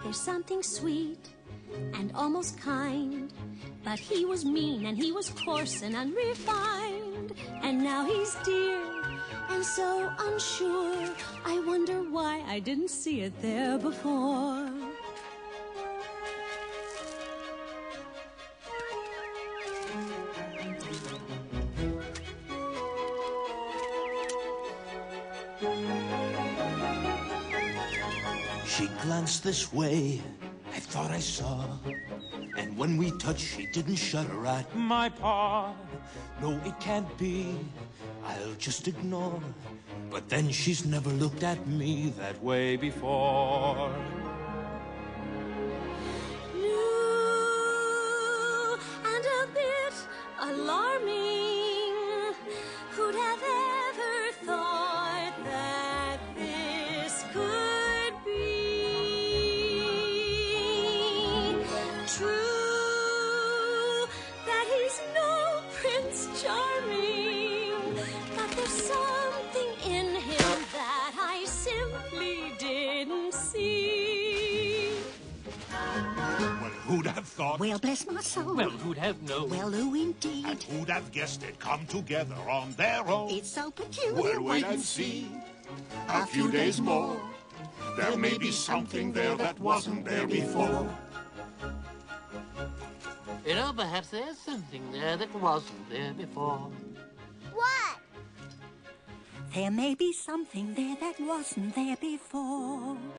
There's something sweet and almost kind, but he was mean and he was coarse and unrefined. And now he's dear and so unsure. I wonder why I didn't see it there before. She glanced this way, I thought I saw. And when we touched, she didn't shudder at my paw. No, it can't be, I'll just ignore. But then she's never looked at me that way before. New and a bit alarming. Who'd have ever thought that this could be true? That he's no Prince Charming, but there's something in him that I simply didn't see. Well, who'd have thought? Well, bless my soul. Well, who'd have known? Well, who indeed? And who'd have guessed it come together on their own? It's so peculiar. Well, wait and see. A few days more. There may be something there that wasn't there before. You know, perhaps there's something there that wasn't there before. What? There may be something there that wasn't there before.